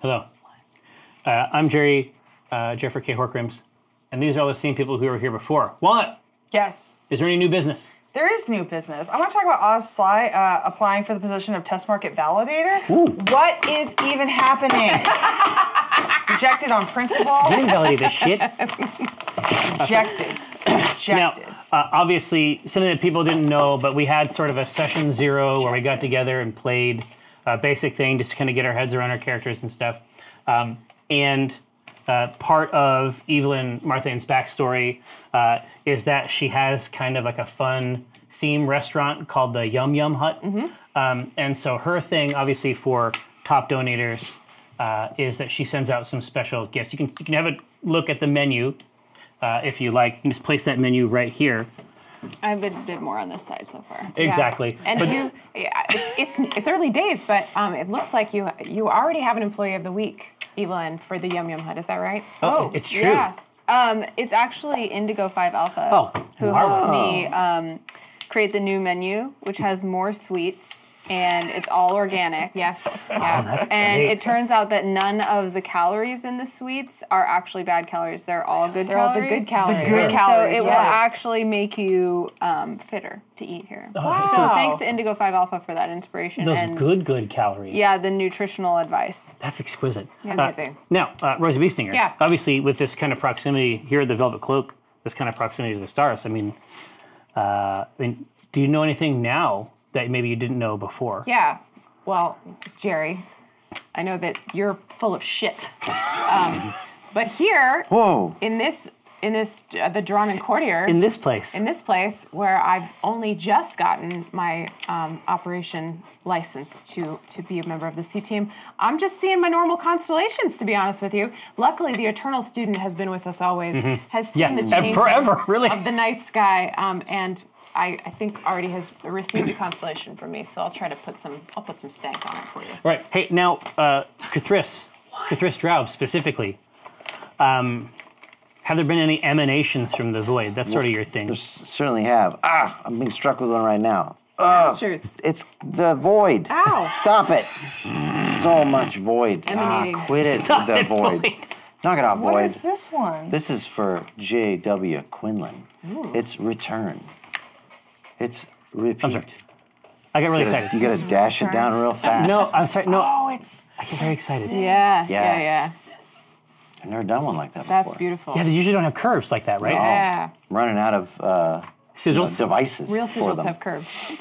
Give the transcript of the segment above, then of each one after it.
Hello. I'm Jerry, Jeffrey K. Horkrims, and these are all the same people who were here before. Walnut, Yes. is there any new business? There is new business. I want to talk about Oz Sly applying for the position of test market validator. Ooh. What is even happening? Rejected on principle. You didn't validate this shit. Rejected. Rejected. Now, obviously, something that people didn't know, but we had sort of a session 0 where we got together and played a basic thing just to kind of get our heads around our characters and stuff. And part of Evelyn Marthane's backstory is that she has kind of like a fun theme restaurant called the Yum Yum Hut. And so her thing, obviously, for top donators is that she sends out some special gifts. You can have a look at the menu if you like. You can just place that menu right here. I've been a bit more on this side so far. Exactly. And it's early days, but it looks like you already have an employee of the week, Evelyn, for the Yum Yum Hut. Is that right? Oh, it's true. Yeah. It's actually Indigo 5 Alpha who marvelous. helped me create the new menu, which has more sweets, and it's all organic. Yes. Oh, that's And great. it turns out that none of the calories in the sweets are actually bad calories. They're all good They're all calories. the good calories. The good And calories, so it will yeah. actually make you fitter to eat here. Wow. So thanks to Indigo 5 Alpha for that inspiration. Those and good calories. yeah, the nutritional advice. That's exquisite. Amazing. Now, Rosie Beestinger. Yeah. Obviously, with this kind of proximity here at the Velvet Cloak, this kind of proximity to the stars, I mean, do you know anything now that maybe you didn't know before? Yeah. Well, Jerry, I know that you're full of shit. But here, in this the Drawn and Courtier, In this place. in this place where I've only just gotten my operation license to be a member of the C team, I'm just seeing my normal constellations, to be honest with you. Luckily, the Eternal Student has been with us always, has seen Yeah, the and change forever, really. of the night sky, and I think already has received a constellation from me. So I'll put some stank on it for you. Right. Hey, now, Cthulhu Draub specifically, have there been any emanations from the void? That's sort of your thing. Certainly have. I'm being struck with one right now. Cheers. It's the void. Ow. Stop it. So much void. Emanating. Quit it, Stop the it, void. void. Knock it off, What void. is this one? This is for J.W. Quinlan. It's return. It's repeat. I'm sorry. I got really excited. You gotta dash it down real fast. No, I'm sorry. No, Oh, it's I get very excited. Yeah. Yes. I've never done one like that That's before. beautiful. Yeah, they usually don't have curves like that, right? No. Yeah. I'm running out of Sigils. devices Real for sigils them. have curves.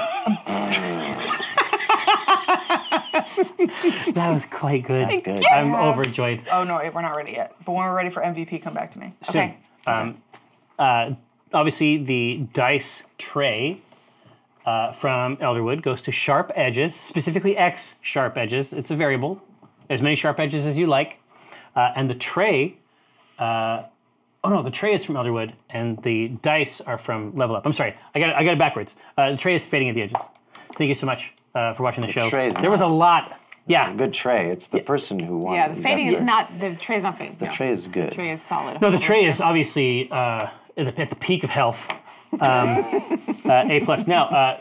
That was quite good. That's good. I'm overjoyed. oh no, we're not ready yet. But when we're ready for MVP, come back to me. Soon. Okay. Obviously, the dice tray from Elderwood goes to sharp edges, specifically X sharp edges. It's a variable. As many sharp edges as you like. And the tray, the tray is from Elderwood, and the dice are from Level Up. I'm sorry, I got it backwards. The tray is fading at the edges. Thank you so much for watching the show. tray's There was a not. lot. Yeah. Good tray. It's the person who won. Yeah, the fading That's is not, the tray is not fading. The tray is good. The tray is solid. No, the tray is obviously at the peak of health. A plus. Now,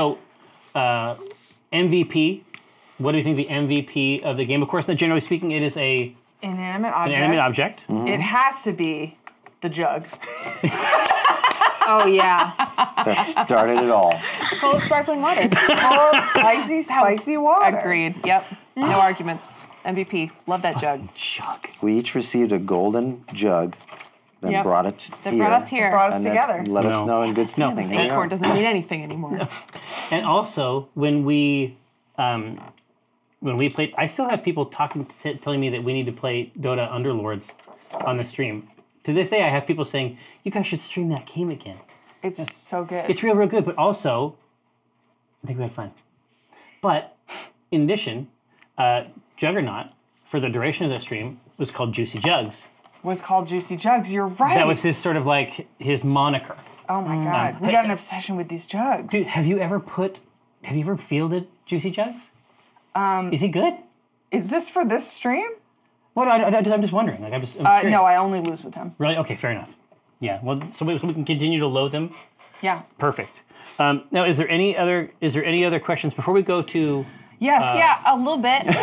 MVP. What do you think the MVP of the game? Of course, generally speaking, it is an Inanimate object. inanimate object. It has to be the jug. Oh yeah. That started it all. Full of sparkling water. Oh, spicy water. Agreed. Yep. No arguments. MVP. Love that jug. Jug. We each received a golden jug, then Yep. brought it That here. brought us here. Brought us and then together. Let No. us know in good standing. Here we State court are. doesn't mean anything anymore. And also, when we played, I still have people telling me that we need to play Dota Underlords on the stream. To this day, I have people saying, you guys should stream that game again. It's so good. It's real good, but also, I think we had fun. But, in addition, Juggernaut, for the duration of the stream, was called Juicy Jugs. was called Juicy Jugs. You're right. That was his sort of like, his moniker. oh my god. We got an obsession with these jugs. Dude, have you ever fielded Juicy Jugs? Is he good? Is this for this stream? Well, I'm just wondering. Like, I'm curious. No, I only lose with him. Really? Okay, fair enough. Yeah. Well, so we can continue to loathe him. Yeah. Perfect. Now, is there any other questions before we go to? Yes. Yeah, a little bit.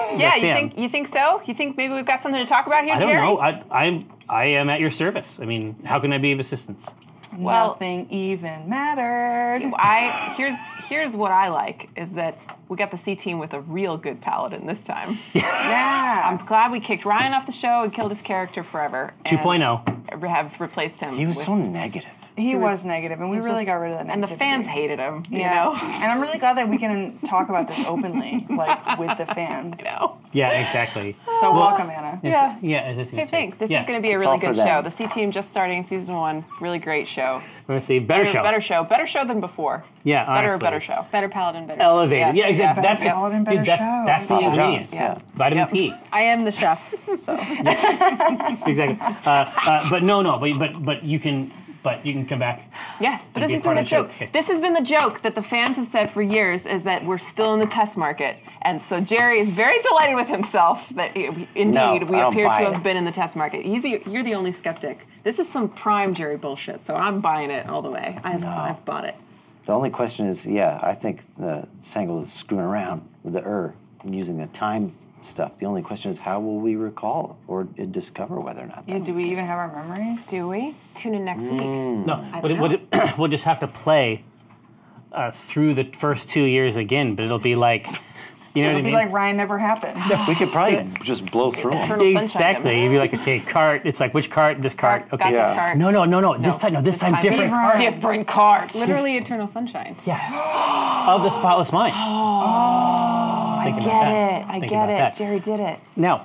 Yeah, fan. you think so? You think maybe we've got something to talk about here, I don't Jerry? know. I am at your service. I mean, how can I be of assistance? Well- Nothing even mattered. Here's what I like is that we got the C team with a real good paladin this time. Yeah. I'm glad we kicked Ryan off the show and killed his character forever. 2.0. And have replaced him. He was with- so negative. he was negative, and we really got rid of that. And the negativity. fans hated him. Yeah. You know. And I'm really glad that we can talk about this openly, like with the fans. No. Yeah, exactly. So welcome, Anna. Yeah. Yeah. I was just gonna say. Thanks. This Yeah. is going to be a It's really all for good them. show. The C team just starting season 1. Really great show. Let's see. Better show. Better show than before. Yeah, honestly. Better show. Better paladin, better. Elevated. Yeah, Yeah, exactly. yeah. That's Better paladin, better dude, that's, show. that's the Papa ingredient. John's, yeah. Vitamin Yep. P. I am the chef, so. Exactly. But no. But you can come back. Yes, but And this be has a part been the of the show. joke. Okay. This has been the joke that the fans have said for years is that we're still in the test market, and so Jerry is very delighted with himself that indeed No, we I don't appear to buy have it. been in the test market. You're the only skeptic. This is some prime Jerry bullshit, so I'm buying it all the way. I've bought it. The only question is, yeah, I think the Sangle is screwing around with the using the time stuff. The only question is, how will we recall or discover whether or not? Yeah, do we even have our memories? Do we? Tune in next week. No, don't we'll just have to play through the first 2 years again, but it'll be like, you know It'll what be I mean? like Ryan never happened. We could probably just blow through them. Eternal Sunshine. Exactly. You'd be like, okay, cart. It's like, which cart? This cart. Got Okay. this Yeah. card. No. This time different Different. cart. Different cards. Literally eternal sunshine. Yes. Of the spotless mind. I Think get about that. it. I Think get about it. that. Jerry did it. Now,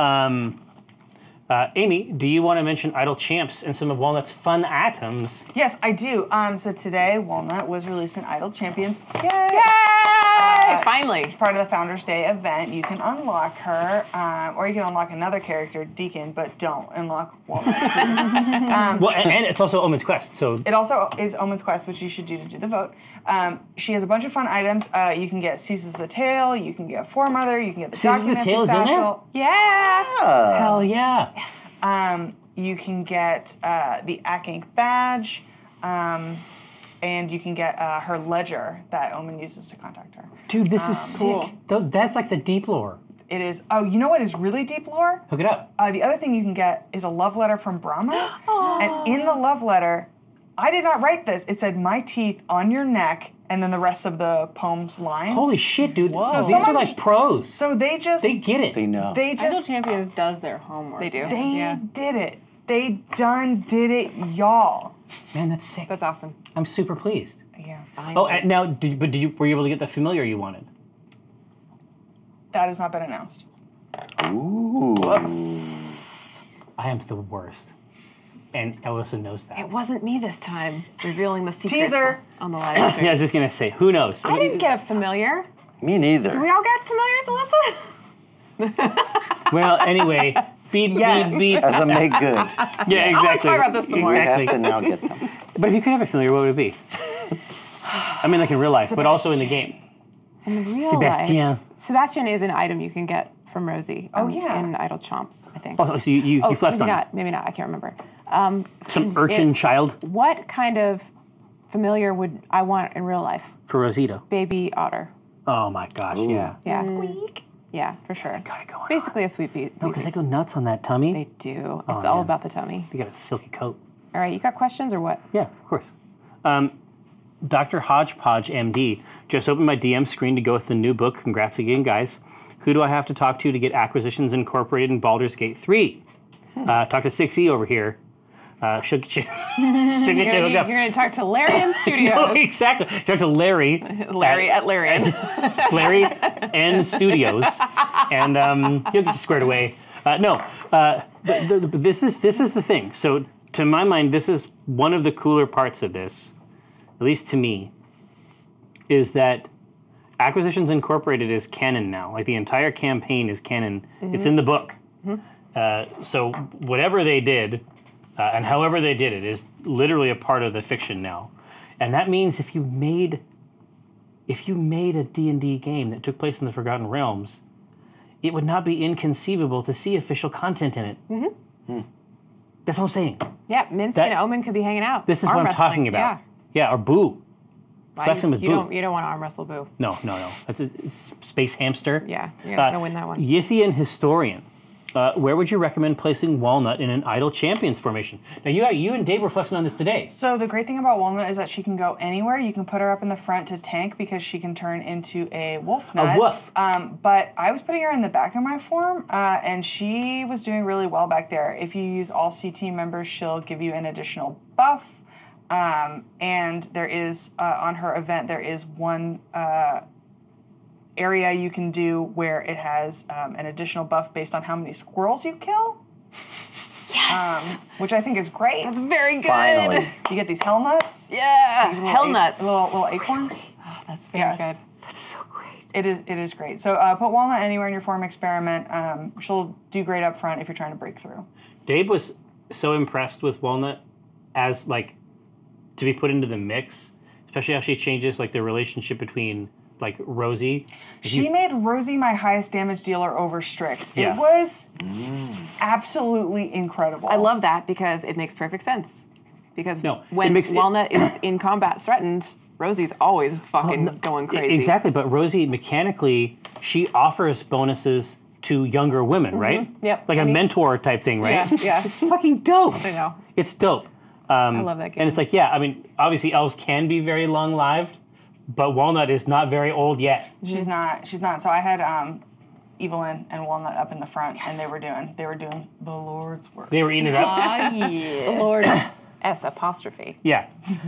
Amy, do you want to mention Idle Champs and some of Walnut's fun items? Yes, I do. So today, Walnut was releasing Idle Champions. Yay! Yay! Finally. As part of the Founders Day event, you can unlock her, or you can unlock another character, Deacon, but don't unlock Walnut. Well, and it's also Omen's Quest, so It also is Omen's Quest, which you should do to do the vote. She has a bunch of fun items. You can get Seizes the Tail, you can get Foremother, you can get the Seizes the Documented Tail is in there? Satchel. Yeah. hell yeah. You can get the Akink badge, and you can get her ledger that Omen uses to contact her. Dude, this is sick. Cool. That's like the deep lore. It is. Oh, you know what is really deep lore? Hook it up. The other thing you can get is a love letter from Brahma, and in the love letter, I did not write this. It said, "My teeth on your neck," and then the rest of the poem's line. Holy shit, dude. So These are someone- like pros. So they just They get it. They know. they Idle just Champions does their homework. They do. they did it. They done did it, y'all. Man, that's sick. That's awesome. I'm super pleased. Yeah, Oh, and now, were you able to get the familiar you wanted? that has not been announced. Ooh. I am the worst. And Ellison knows that. It wasn't me this time revealing the secrets Teaser. on the live stream. Yeah, I was just going to say, who knows? I didn't get a familiar. Me neither. Do we all get familiars, Alyssa? Well, anyway, beep, Yes. beep, beep. As a make good. Yeah, exactly. talk about this some more. We Exactly. have to now get them. But if you could have a familiar, what would it be? I mean, like in real life, but also in the game. In real Sebastian. life. Sebastian is an item you can get from Rosie. Oh, yeah. In Idle Chomps, I think. Oh, so you flexed maybe on not. Maybe not. I can't remember. it. Some urchin child What kind of familiar would I want in real life? for Rosita. Baby otter. Oh my gosh, yeah. Yeah. Squeak. Yeah, for sure. Got it going Basically a sweet bee. No, because they go nuts on that tummy. They do. It's all yeah. about the tummy. They got a silky coat. All right, you got questions or what? Yeah, of course. Dr. Hodgepodge, MD, just opened my DM screen to go with the new book. Congrats again, guys. Who do I have to talk to get Acquisitions Incorporated in Baldur's Gate 3? Talk to 6E over here. She'll get you. She'll get you hooked up. You're going to talk to Larry in Oh, studio. exactly. Talk to Larry. Larry at Larry. Larry and Studios, and he'll get you squared away. This is the thing. So, to my mind, this is one of the cooler parts of this, at least to me, is that Acquisitions Incorporated is canon now. Like the entire campaign is canon. It's in the book. So whatever they did, and however they did it, is literally a part of the fiction now. And that means if you made a D&D game that took place in the Forgotten Realms, it would not be inconceivable to see official content in it. That's what I'm saying. Yeah, Minsky and Omen could be hanging out. This is Arm what I'm wrestling. talking about. Yeah. Yeah, or Boo. flexing with Boo. You don't want to arm wrestle Boo. No. That's a space hamster. Yeah, you're not gonna win that one. Yithian Historian. Where would you recommend placing Walnut in an Idle Champions formation? Now, you and Dave were flexing on this today. So the great thing about Walnut is that she can go anywhere. You can put her up in the front to tank because she can turn into a wolf nut. A wolf. But I was putting her in the back of my form, and she was doing really well back there. If you use all CT members, she'll give you an additional buff. And there is, on her event, there is one area you can do where it has an additional buff based on how many squirrels you kill. Yes. Which I think is great. That's very good. Finally. You get these hell nuts. Yeah. Little Hell nuts. Little acorns. Oh, that's very Yes. good. That's so great. It is great. So put Walnut anywhere in your form experiment. She'll do great up front if you're trying to break through. Dave was so impressed with Walnut as, like, to be put into the mix, especially how she changes, like, the relationship between, like, Rosie. She made Rosie my highest damage dealer over Strix. Yeah. It was absolutely incredible. I love that because it makes perfect sense. Because No, it when makes it- Walnut is in combat threatened, Rosie's always fucking going crazy. Exactly, but Rosie, mechanically, she offers bonuses to younger women, right? Yep. Like a Any- mentor type thing, right? Yeah. It's fucking dope. I know. It's dope. I love that game. And it's like, yeah, I mean, obviously elves can be very long-lived, but Walnut is not very old yet. She's not. So I had Evelyn and Walnut up in the front, and they were doing the Lord's work. They were eating it up. Yeah. The Lord is S apostrophe. Yeah.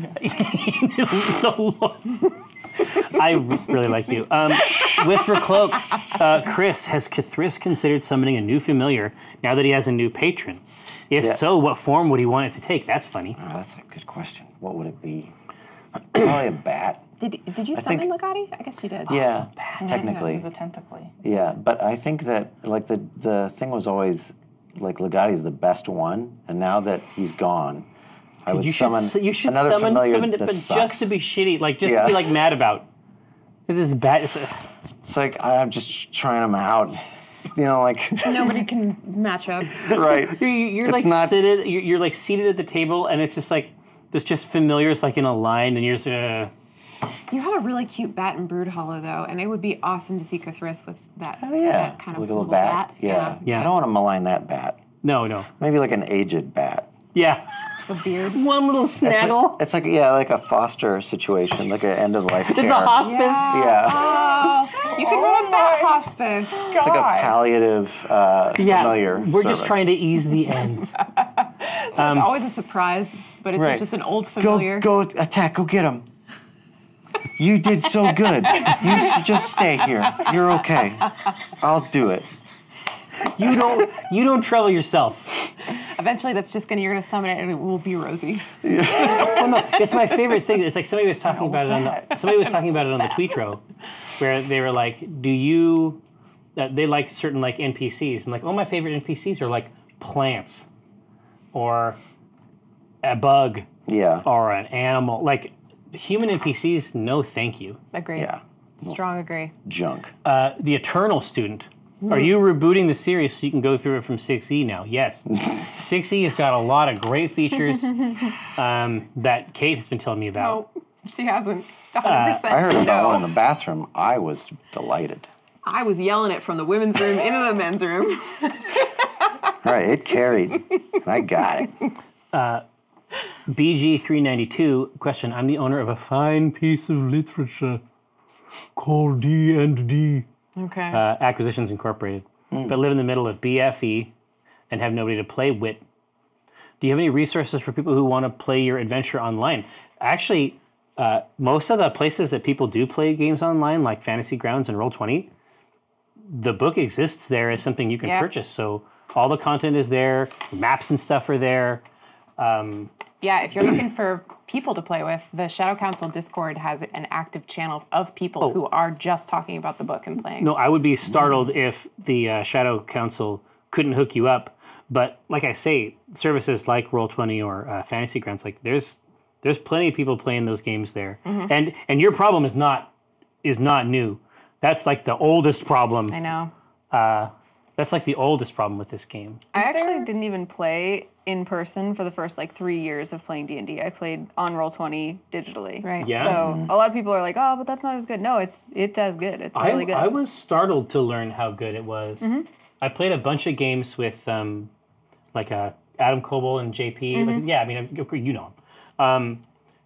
The Lord. I really like you. Whisper Cloak. Chris, has Cthulhu considered summoning a new familiar now that he has a new patron? If Yeah. so, what form would he want it to take? That's funny. Oh, that's a good question. What would it be? Probably a bat. Did you think- summon Legati? I guess you did. Yeah, It technically. was a tentacly. Yeah, but I think that like the thing was always like Legati's the best one, and now that he's gone, I would You should, summon you should another summon familiar it, that but sucks. just to be shitty, like just Yeah. to be like mad about. This is bad. It's like I'm just trying them out, you know, like Nobody can match up. right. You're It's like not- you're like seated at the table, and it's just like there's just familiars like in a line, and you're just. You have a really cute bat in Brood Hollow, though, and it would be awesome to see Cthulhu with that, Oh yeah, that kind of like a little bat. Yeah. Yeah. I don't want to malign that bat. No. Maybe like an aged bat. Yeah. The beard. One little snaggle. It's like yeah, like a foster situation, like an end of life care. It's a hospice. Yeah, Oh, you can run a bat hospice. it's like a palliative Yeah. familiar. We're just service. trying to ease the end. It's always a surprise, but it's Right. just an old familiar. Go attack. Go get him. You did so good. Just stay here. You're okay. I'll do it. You don't trouble yourself. Eventually, you're gonna summon it, and it will be Rosie. Well, no, it's my favorite thing. It's like somebody was talking about it on the Tweetro, where they were like, "Do you?" They like certain like NPCs, and like, "Oh, my favorite NPCs are like plants, or a bug, Yeah. or an animal." Like human NPCs, no, thank you. Agree. Yeah. Strong agree. Junk. The Eternal Student. Are you rebooting the series so you can go through it from 6E now? Yes. 6E has got a lot of great features that Kate has been telling me about. No, she hasn't. 100%. I heard about no. one in the bathroom. I was delighted. I was yelling it from the women's room into the men's room. Right, it carried. I got it. BG392 question: I'm the owner of a fine piece of literature called D&D Okay. Acquisitions Incorporated, but live in the middle of BFE and have nobody to play with. Do you have any resources for people who want to play your adventure online? Actually, most of the places that people do play games online, like Fantasy Grounds and Roll20, the book exists there as something you can Yeah. purchase. So all the content is there, maps and stuff are there. Yeah, if you're looking for people to play with, the Shadow Council Discord has an active channel of people who are just talking about the book and playing. No, I would be startled if the Shadow Council couldn't hook you up. But like I say, services like Roll20 or Fantasy Grounds, like there's plenty of people playing those games there. And your problem is not new. That's like the oldest problem. I know. That's like the oldest problem with this game. I actually there- didn't even play in person for the first like 3 years of playing D&D. I played on Roll20 digitally. Right. Yeah. So a lot of people are like, oh, but that's not as good. No, it's as good. It's really good. I was startled to learn how good it was. I played a bunch of games with like Adam Coble and JP. Like, yeah, I mean, you know him.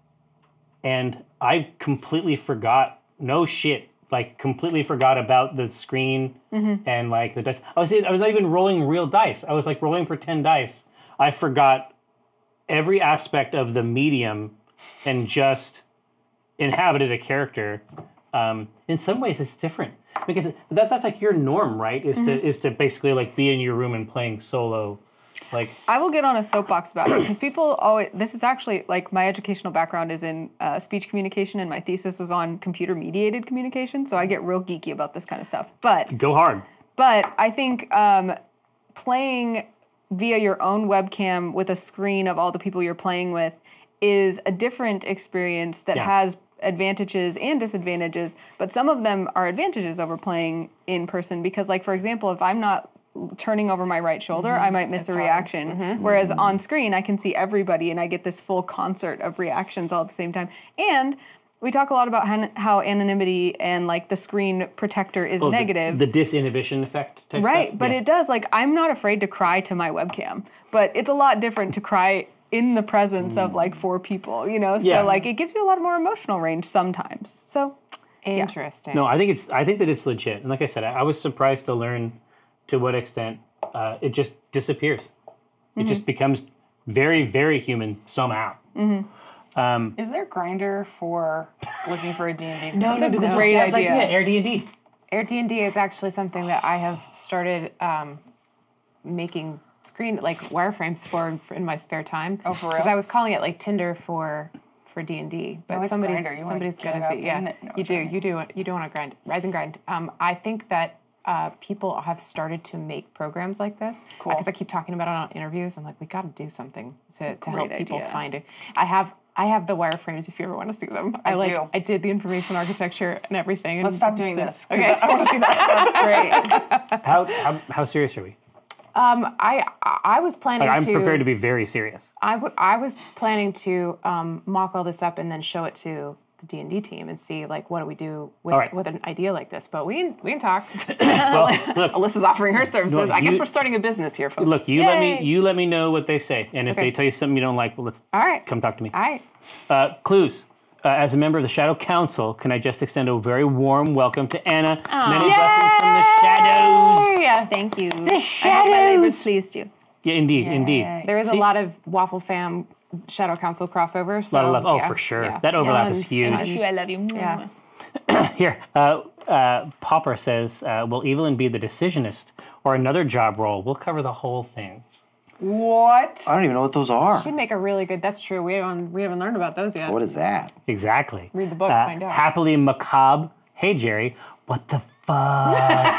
And I completely forgot, no shit, like completely forgot about the screen and like the dice. I was not even rolling real dice. I was like rolling pretend dice. I forgot every aspect of the medium and just inhabited a character. In some ways, it's different because that's like your norm, right? Is to basically like be in your room and playing solo, like. I will get on a soapbox about it because people always. This is actually like my educational background is in speech communication, and my thesis was on computer mediated communication. So I get real geeky about this kind of stuff. But Go hard. I think playing via your own webcam with a screen of all the people you're playing with is a different experience that Yeah. has advantages and disadvantages, but some of them are advantages over playing in person because, like, for example, if I'm not turning over my right shoulder, I might miss a reaction. Whereas on screen, I can see everybody and I get this full concert of reactions all at the same time. And we talk a lot about how anonymity and like the screen protector is negative. The disinhibition effect type Right, stuff? but Yeah. it does. Like, I'm not afraid to cry to my webcam, but it's a lot different to cry in the presence of like 4 people, you know? So Yeah. like it gives you a lot more emotional range sometimes. So Interesting. No, I think that it's legit. And like I said, I was surprised to learn to what extent it just disappears. It just becomes very, very human somehow. Is there Grinder for looking for a D&D? No, a great idea. Air D&D. Air D&D is actually something that I have started making like wireframes for in my spare time. Oh, for real? Because I was calling it like Tinder for D&D, but No, it's somebody's Grindr. You wanna somebody's get good up at it. Yeah, in it. No, you sorry. do want to grind, rise and grind. I think that people have started to make programs like this Cool. because I keep talking about it on interviews. I'm like, we got to do something to help great people idea. find it. I have the wireframes if you ever want to see them. do. I did the information architecture and everything. And Let's stop doing this. 'Cause Okay. I want to see that. That's great. How serious are we? I was planning Like, I'm to. prepared to be very serious. I was planning to mock all this up and then show it to the D&D team and see like what do we do with, All right. with an idea like this. But we can talk. Well, look, Alyssa's offering her services. No, I guess you- we're starting a business here, folks. look. You Yay. let me know what they say, and if Okay. they tell you something you don't like, well, let's All right. come talk to me. All right. Clues. As a member of the Shadow Council, can I just extend a very warm welcome to Anna? Many blessings from the shadows. Yeah. Thank you. The I hope my labors shadows. pleased you. Yeah, indeed, indeed. There is a lot of Waffle Fam Shadow Council crossover. So, A lot of love. Oh, yeah, for sure. yeah. That overlap Tons, is huge. tons. I love you. Yeah. Here, Popper says, will Evelyn be the decisionist or another job role? We'll cover the whole thing. What? I don't even know what those are. She'd make a really good. That's true. We haven't learned about those yet. What is that? Exactly. Read the book, find out. Happily macabre. Hey, Jerry. What the fuck?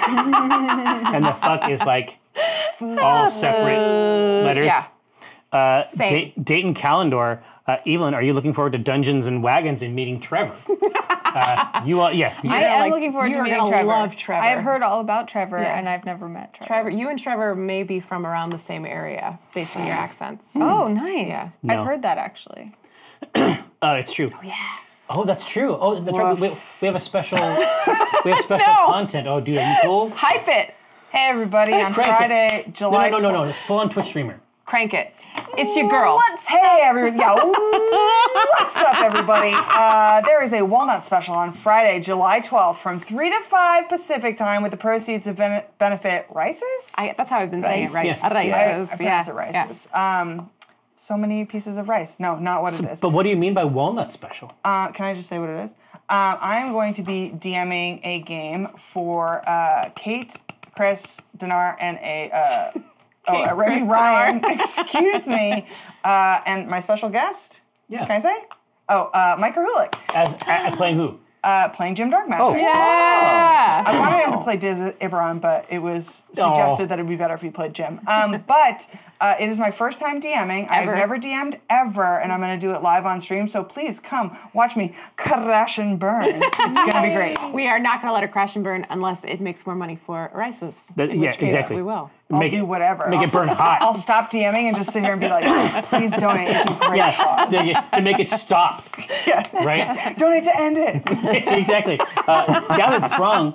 And the fuck is like all separate letters. Yeah. Same. Dayton Calendar. Evelyn, are you looking forward to Dungeons and Wagons and meeting Trevor? You want, yeah. I am like- looking forward you to are meeting gonna Trevor. love Trevor. I have heard all about Trevor, Yeah. and I've never met Trevor. Trevor, you and Trevor may be from around the same area based on your accents. Oh, nice. Yeah. No. I've heard that actually. It's true. Oh, yeah. Oh, that's true. Oh, that's right. We have a special, we have special content. Oh, dude, are you cool? Hype it. Hey, everybody, on Crank it. Friday, July No. Full on Twitch streamer. Crank it. It's your girl. Hey, everybody. Yeah, what's up, everybody? There is a Walnut special on Friday, July 12th from 3 to 5 Pacific time with the proceeds to benefit Rices? That's how I've been saying it, rice. Yeah. I Rices. pronounce it Rices. So many pieces of rice. No, not what it is. But what do you mean by walnut special? Can I just say what it is? I'm going to be DMing a game for Kate, Chris, Dinar, and Remy Ryan. Excuse me. And my special guest. Yeah. Can I say? Oh, Mike Rahulik, As playing who? playing Jim Darkmatter. Oh. Yeah. I wanted him to play Diz Ibaran, but it was suggested that it'd be better if he played Jim. But It is my first time DMing. Ever. I've never DM'd ever, and I'm going to do it live on stream. So please come watch me crash and burn. It's going to be great. We are not going to let it crash and burn unless it makes more money for Rises. That- in yeah, which case exactly. we will. I'll do whatever. Make it burn hot. I'll stop DMing and just sit here and be like, please donate. It's a great cause. To make it stop, Yeah. right? Donate to end it. Exactly. Gathered Throng,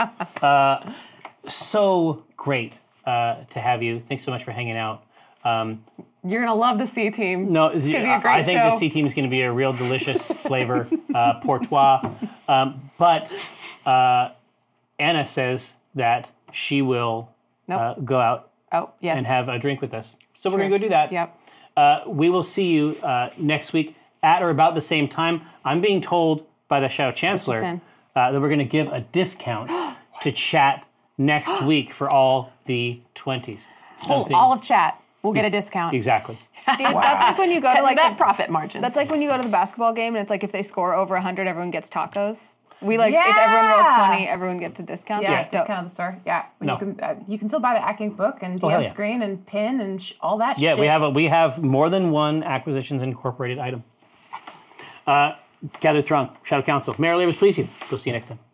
so great to have you. Thanks so much for hanging out. You're going to love the C team. No, it's going to be a great I think show. the C team is going to be a real delicious flavor, Portois. But Anna says that she will go out Oh, yes. and have a drink with us. So we're True. going to go do that. Yep. We will see you next week at or about the same time. I'm being told by the Shadow Chancellor in? that we're going to give a discount to chat next week for all the 20s. All of chat will get a discount. Exactly. Dude, that's like when you go to like that the, profit margin. that's like when you go to the basketball game and it's like if they score over 100, everyone gets tacos. We like if everyone rolls 20, everyone gets a discount. yeah, That's dope. discount of the store. Yeah, No. You can still buy the Acting book and DM hell yeah. screen and pin and all that. Yeah, shit. we have more than one Acquisitions Incorporated item. Gathered Throng, Shadow Council. May our labors please you. We'll see you next time.